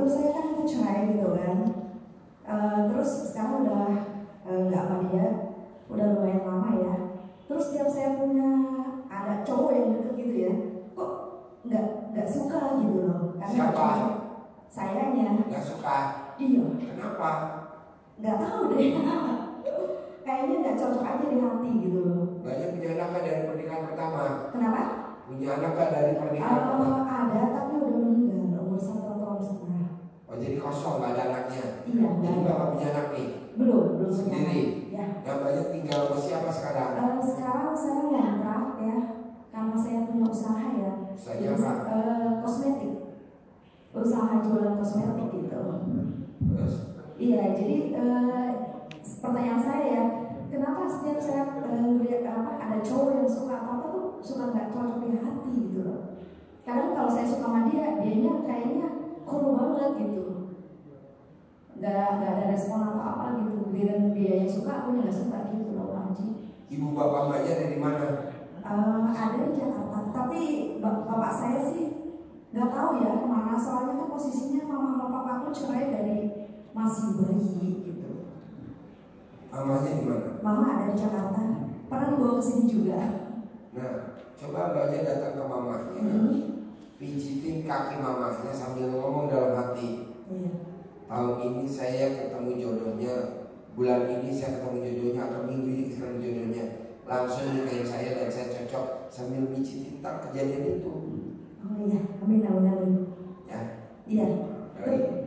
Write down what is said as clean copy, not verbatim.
terus saya kan cerai gitu kan. Terus sekarang udah nggak sama dia, udah lumayan lama ya. Terus tiap saya punya ada cowok yang deket gitu ya, kok nggak suka gitu loh. Karena siapa? Sayanya. Nggak suka? Iya. Kenapa? Nggak tahu deh. Kayaknya nggak cocok aja di hati gitu loh. Banyak punya anak kan dari pernikahan pertama? Kenapa? Punya anak kan dari pernikahan pertama? Ada, tapi udah meninggal umur 1,5 tahun. Oh, jadi kosong, nggak ada anaknya? Iya. Jadi bapak punya anak nih? Belum Sendiri? Ya. Yang banyak tinggal sama siapa sekarang? Sekarang saya ngontrak ya, karena saya punya usaha ya. Usahanya apa? Kosmetik. Usaha jualan kosmetik gitu. Terus? Iya, jadi pertanyaan saya ya, kenapa setiap saya melihat ada cowok yang suka apa tuh suka nggak cocok di hati gitu loh. Kadang kalau saya suka sama dianya kayaknya cool banget gitu. Nggak ada respon apa gitu. Giliran dia yang suka, aku nggak suka gitu loh, Haji. Ibu bapak mbaknya dari mana? Ada di Jakarta, tapi bapak saya sih nggak tahu ya kemana. Soalnya kan posisinya mama sama papaku cerai dari masih bayi gitu. Mamanya di mana? Mama ada di Jakarta, pernah dibawa ke sini juga. Nah, coba mbaknya datang ke mamanya, pijitin kaki mamanya sambil ngomong dalam hati. Iya. Tahun ini saya ketemu jodohnya, bulan ini saya ketemu jodohnya, atau minggu ini ketemu jodohnya. Langsung nikahin saya dan saya cocok, sambil mijitin tentang kejadian itu. Oh iya, amin. Ya. Iya. Lagi.